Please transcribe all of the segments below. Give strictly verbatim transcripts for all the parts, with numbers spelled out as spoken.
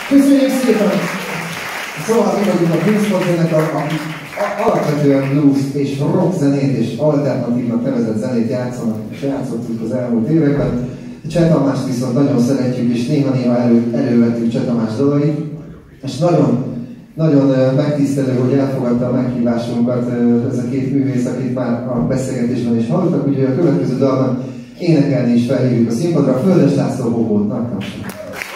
Köszönjük szépen! Szóval mi vagyunk a Bluespot zenekar, akik alapvetően blues és rock zenét és alternatívnak nevezett zenét játszanak, és játszottuk az elmúlt években. Cseh Tamást viszont nagyon szeretjük, és néha-néha elő, elővettük Cseh Tamás dalait, és nagyon, nagyon megtisztelő, hogy elfogadta a meghívásunkat ez a két művész, akit már a beszélgetésben is hallottak, úgyhogy a következő dalban énekelni is felhívjuk a színpadra, Földes László Bobót, nagy tapsot.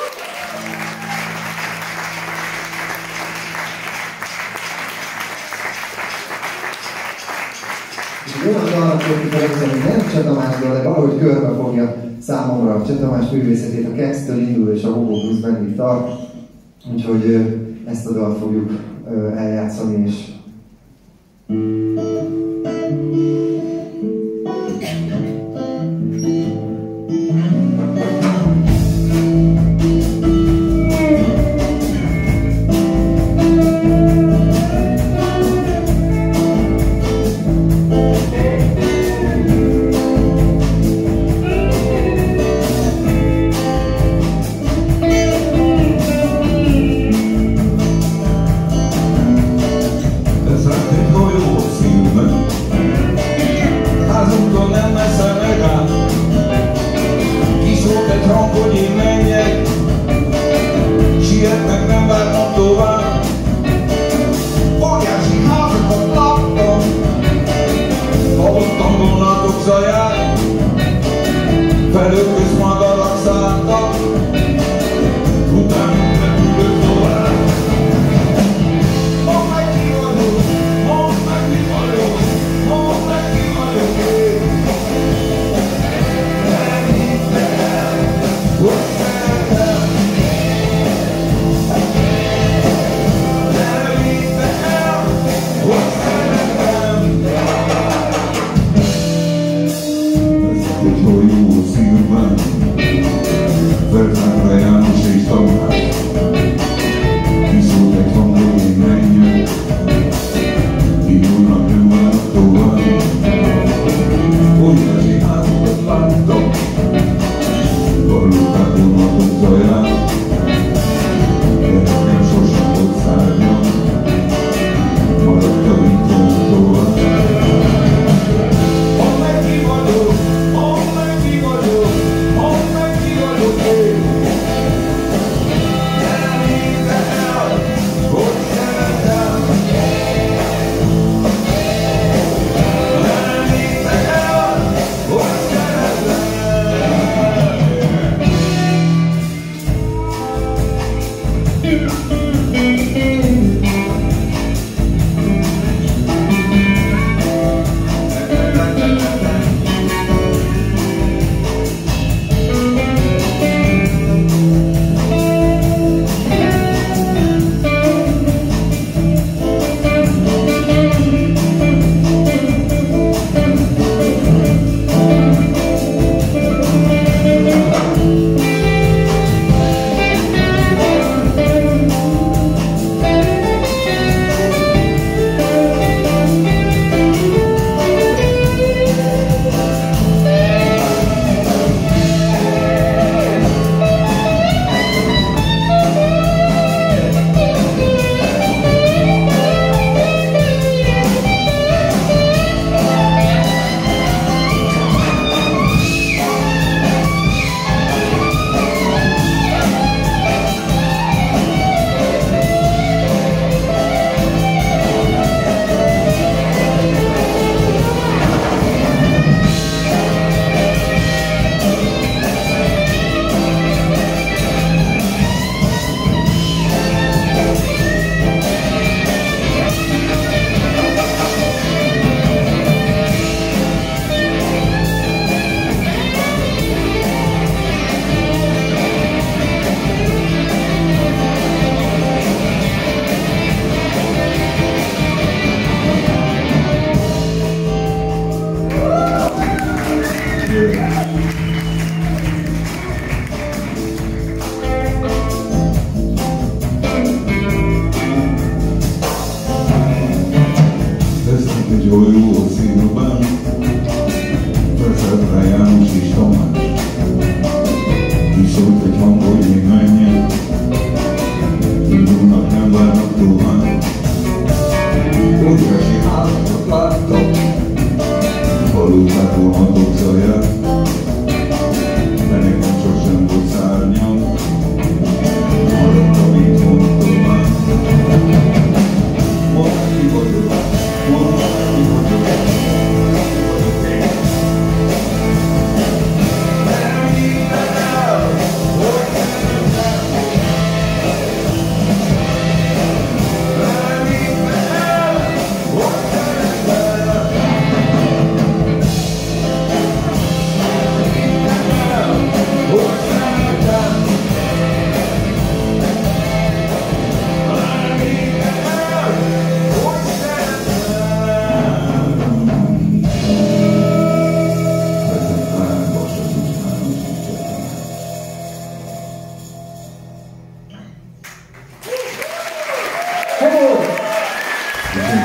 Olyan dalnak fogjuk elkezdeni, nem Cseh Tamásról, de valahogy körbe fogja számomra a Cseh Tamás művészetét, a Kex-től indul és a Bobó Blues meddig tart. Úgyhogy ezt a dalt fogjuk eljátszani és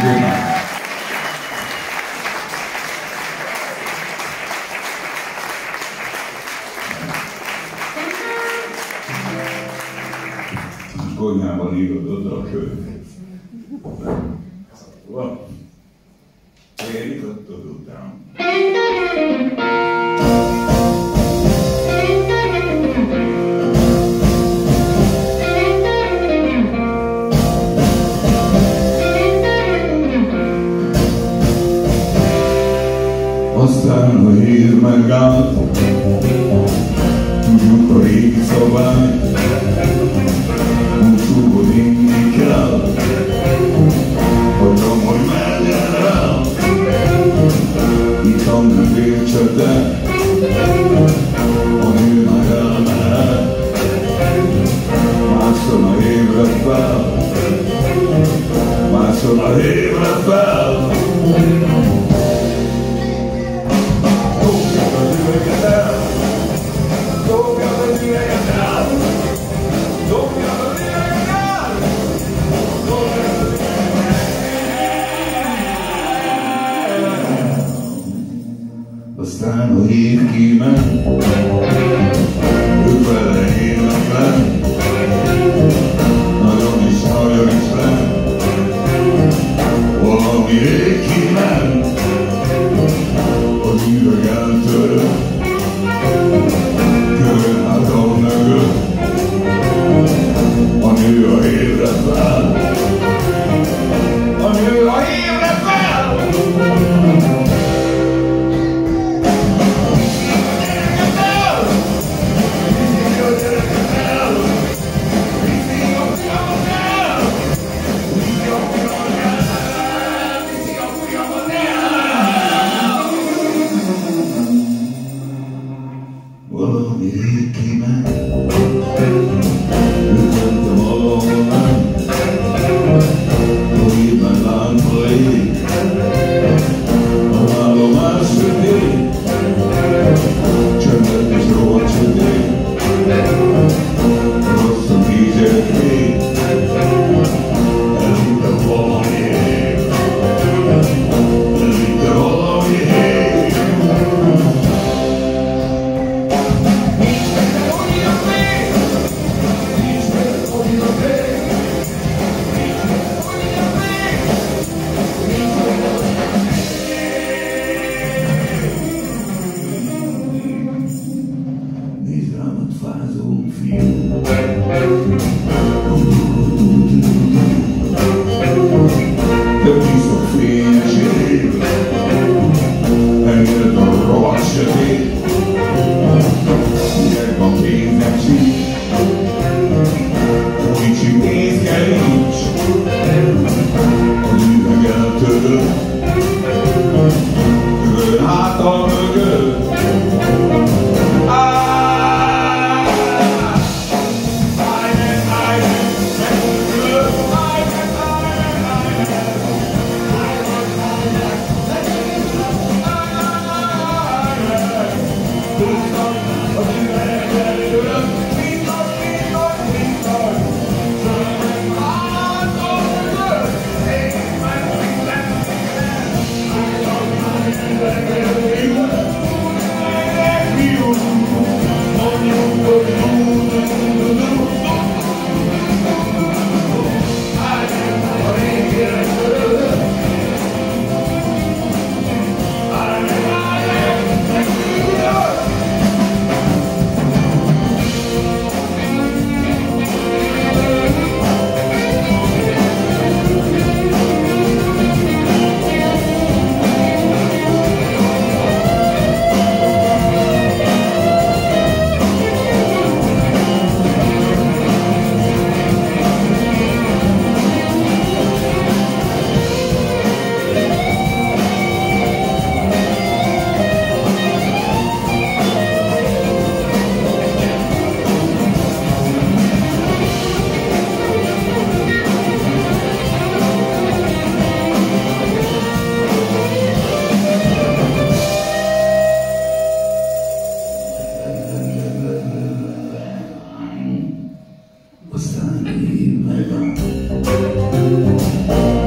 szépen. Konyhában írod oda a könyvet. Van. Érik ott után. Aztán a hír megállt, tudjuk a régi szabály, búcsú, hogy inni kell, hagyom, hogy menjen el. Ittam nem vércsete, a nő már elmehet, másszon a hévre fel, másszon a hévre fel. We're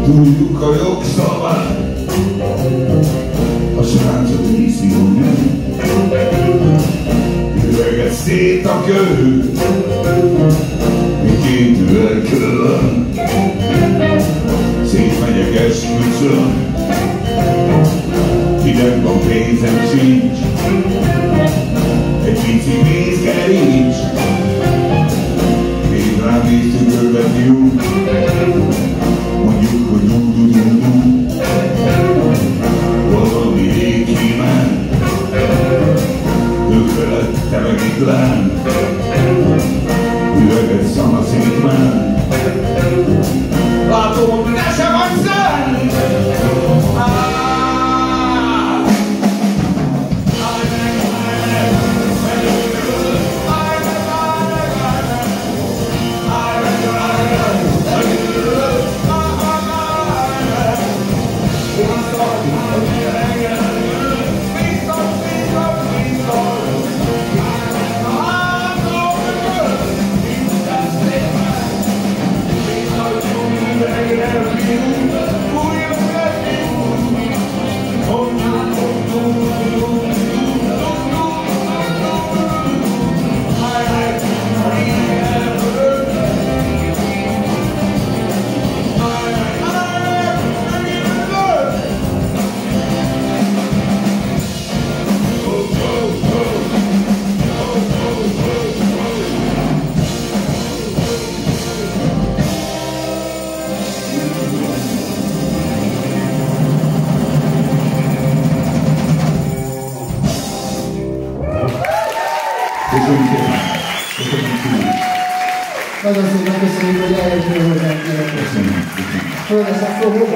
Tudjuk a jogszabály, a srácot viszi onnan, üveget szét a kő, mi két üveg külön, szétmegyek esküszön, hideg van, pénzem sincs, egy pici vízgerincs, még rám néz tükörbe fiú, mondjuk, hogy du-du-du-du, valami rég kíván, tökre lett te meg itt lán, üveget szanaszétmán. Látom, hogy te sem vagy szán! Nagyon szépen köszönjük, hogy eljöttél hozzánk. Köszönöm. Földeszek fogok.